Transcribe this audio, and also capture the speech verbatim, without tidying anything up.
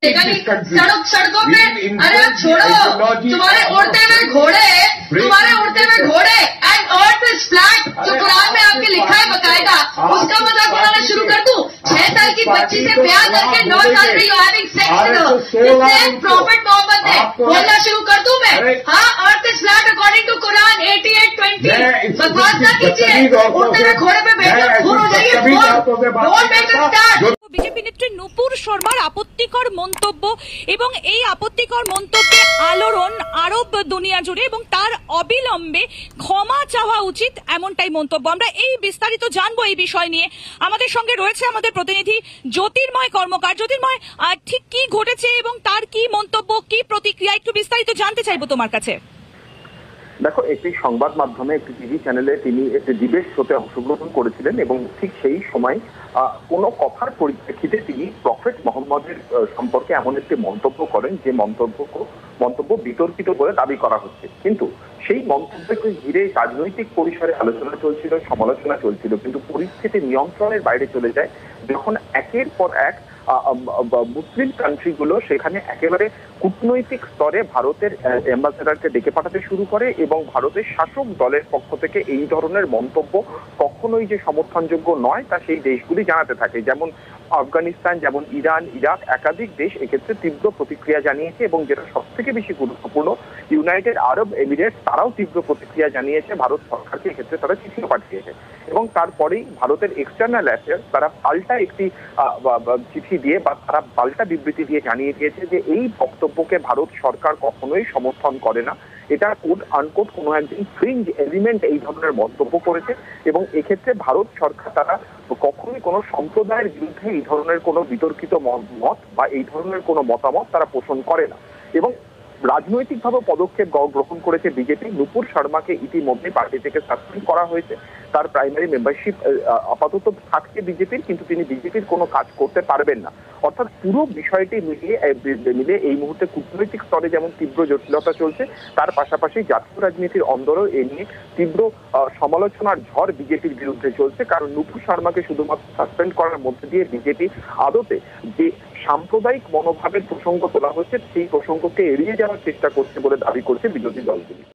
सड़क सड़कों पे, अरे आप छोड़ो, तुम्हारे उड़ते हुए घोड़े, तुम्हारे उड़ते हुए घोड़े एंड अर्थ इज फ्लैट, जो कुरान में आपके लिखा है बकायदा, उसका मजाक उड़ाना शुरू कर दूं। छह साल की बच्ची से प्यार करके नौ साल में you having sex with prophet Muhammad ने बोलना शुरू कर दूं मैं? हाँ, earth is flat according to Quran eighty eight twenty. बकवास ना कीजिए, उड़ते हुए घोड़े पे बैठकर खून हो जाइए। Don't make a start. BJP নেত্রী নূপুর শর্মার আপত্তিকর মন্তব্য এবং এই আপত্তিকর মন্তব্যে আলোড়ন আরব দুনিয়া জুড়ে এবং তার অবিলম্বে ক্ষমা চাওয়া উচিত এমনটাই মন্তব্য। আমরা এই বিস্তারিত জানবো এই বিষয় নিয়ে। আমাদের সঙ্গে রয়েছে আমাদের প্রতিনিধি জ্যোতির্ময় কর্মকার। জ্যোতির্ময়, ঠিক কি ঘটেছে এবং তার কি মন্তব্য, কি প্রতিক্রিয়া, একটু বিস্তারিত জানতে চাইবো তোমার কাছে। দেখো, একটি সংবাদ মাধ্যমে একটি টিভি চ্যানেলে তিনি একটি ডিবেট শোতে অংশগ্রহণ করেছিলেন এবং ঠিক সেই সময় কোনো কথার পরিপ্রেক্ষিতে তিনি প্রফেট মোহাম্মদের সম্পর্কে এমন একটি মন্তব্য করেন যে মন্তব্য মন্তব্য বিতর্কিত বলে দাবি করা হচ্ছে। কিন্তু সেই মন্তব্যকে ঘিরে রাজনৈতিক পরিসরে আলোচনা চলছিল, সমালোচনা চলছিল, কিন্তু পরিস্থিতি নিয়ন্ত্রণের বাইরে চলে যায় যখন একের পর এক মুসলিম কান্ট্রিগুলো সেখানে একেবারে কূটনৈতিক স্তরে ভারতের অ্যাম্বাসেডারকে ডেকে পাঠাতে শুরু করে এবং ভারতের শাসক দলের পক্ষ থেকে এই ধরনের মন্তব্য কখনোই যে সমর্থনযোগ্য নয় তা সেই দেশগুলি জানাতে থাকে। যেমন আফগানিস্তান, যেমন ইরান, ইরাক, একাধিক দেশ এক্ষেত্রে তীব্র প্রতিক্রিয়া জানিয়েছে এবং যেটা সব থেকে বেশি গুরুত্বপূর্ণ, ইউনাইটেড আরব এমিরেটস তারাও তীব্র প্রতিক্রিয়া জানিয়েছে, ভারত সরকারকে এক্ষেত্রে তারা চিঠিও পাঠিয়েছে। এবং তারপরেই ভারতের এক্সটার্নাল অ্যাফেয়ার্স তারা পাল্টা একটি চিঠি দিয়ে বা তারা পাল্টা বিবৃতি দিয়ে জানিয়ে দিয়েছে যে এই বক্তব্যকে ভারত সরকার কখনোই সমর্থন করে না। এটা কোড আনকোড কোনো একজন ফ্রিঞ্জ এলিমেন্ট এই ধরনের মন্তব্য করেছে এবং এক্ষেত্রে ভারত সরকার তারা কখনোই কোনো সম্প্রদায়ের বিরুদ্ধে এই ধরনের কোনো বিতর্কিত মত বা এই ধরনের কোনো মতামত তারা পোষণ করে না। এবং রাজনৈতিকভাবে পদক্ষেপ গ্রহণ করেছে বিজেপি। নূপুর শর্মাকে ইতিমধ্যে পার্টি থেকে সাসপেন্ড করা হয়েছে। তার প্রাইমারি মেম্বারশিপ আপাতত থাকছে বিজেপির, কিন্তু তিনি বিজেপির কোনো কাজ করতে পারবেন না। অর্থাৎ পুরো বিষয়টি মিলিয়ে মিলে এই মুহূর্তে কূটনৈতিক স্তরে যেমন তীব্র জটিলতা চলছে, তার পাশাপাশি জাতীয় রাজনীতির অন্দরেও এ নিয়ে তীব্র সমালোচনার ঝড় বিজেপির বিরুদ্ধে চলছে। কারণ নূপুর শর্মাকে শুধুমাত্র সাসপেন্ড করার মধ্যে দিয়ে বিজেপি আদতে যে সাম্প্রদায়িক মনোভাবের প্রসঙ্গ তোলা হচ্ছে সেই প্রসঙ্গকে এড়িয়ে যাওয়ার চেষ্টা করছে বলে দাবি করছে বিরোধী দলগুলি।